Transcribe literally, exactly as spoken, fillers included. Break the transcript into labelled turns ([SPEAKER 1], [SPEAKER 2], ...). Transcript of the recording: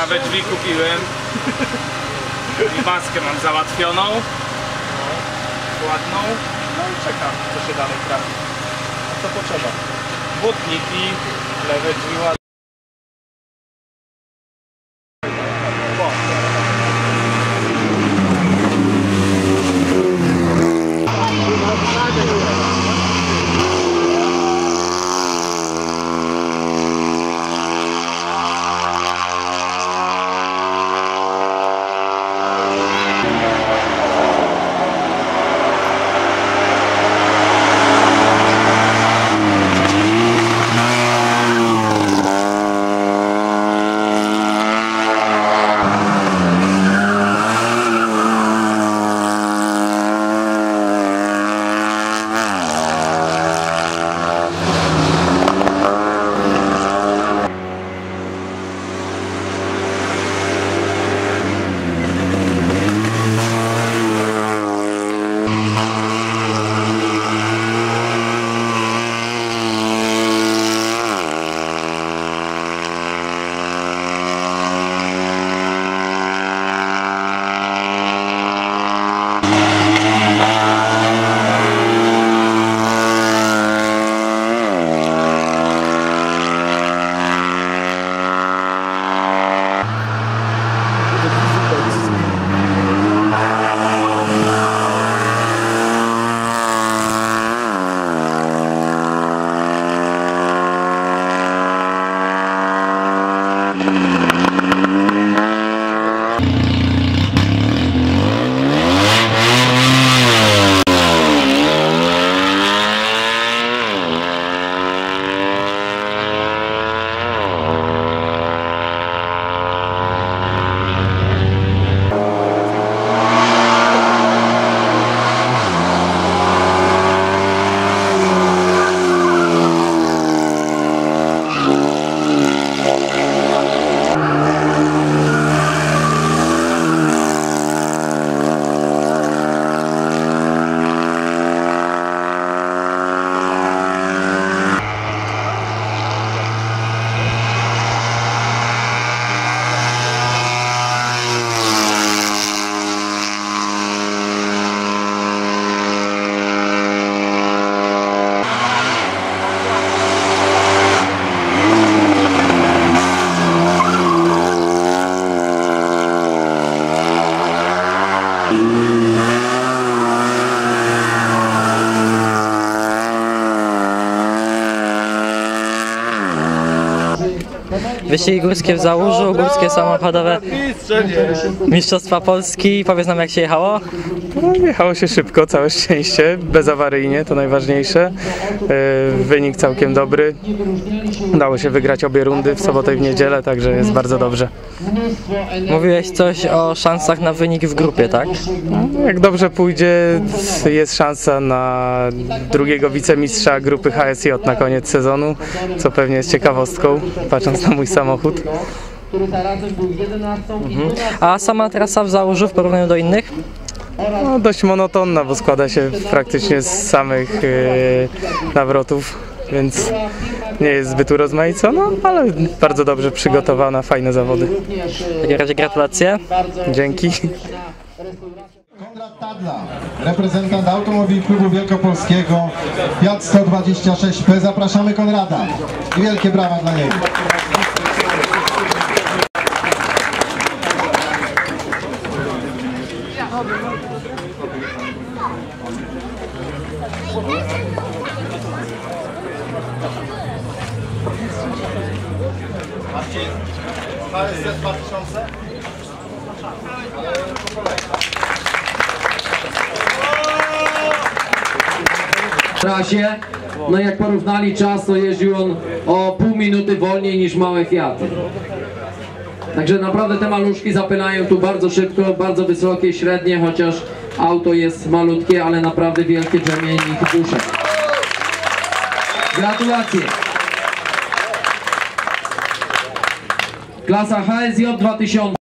[SPEAKER 1] Krawę drzwi kupiłem i maskę mam załatwioną, ładną, no i czekam, co się dalej trafi. A co potrzeba? Błotniki, lewe drzwi ładne.
[SPEAKER 2] Wyścigi górskie w Załużu, górskie samochodowe Mistrzostwa Polski. Powiedz nam, jak się jechało?
[SPEAKER 1] No, jechało się szybko, całe szczęście, bezawaryjnie, to najważniejsze. Yy, wynik całkiem dobry. Udało się wygrać obie rundy w sobotę i w niedzielę, także jest bardzo dobrze.
[SPEAKER 2] Mówiłeś coś o szansach na wynik w grupie, tak?
[SPEAKER 1] No, jak dobrze pójdzie, jest szansa na drugiego wicemistrza grupy H S J na koniec sezonu, co pewnie jest ciekawostką, patrząc na mój samochód.
[SPEAKER 2] Mhm. A sama trasa w Załużu w porównaniu do innych?
[SPEAKER 1] No, dość monotonna, bo składa się praktycznie z samych yy, nawrotów, więc nie jest zbyt urozmaicona, ale bardzo dobrze przygotowana, fajne zawody.
[SPEAKER 2] W takim razie gratulacje.
[SPEAKER 1] Dzięki.
[SPEAKER 3] Konrad Tadla, reprezentant Automobil Klubu Wielkopolskiego, Fiat sto dwadzieścia sześć P. Zapraszamy Konrada i wielkie brawa dla niego.
[SPEAKER 4] Marcin, H S Z dwa tysiące?
[SPEAKER 5] W trasie, no jak porównali czas, to jeździł on o pół minuty wolniej niż małe Fiaty. Także naprawdę te maluszki zapylają tu bardzo szybko, bardzo wysokie, średnie, chociaż auto jest malutkie, ale naprawdę wielkie brzemiennik duszek. Gratulacje! Klasa H S J dwa tysiące.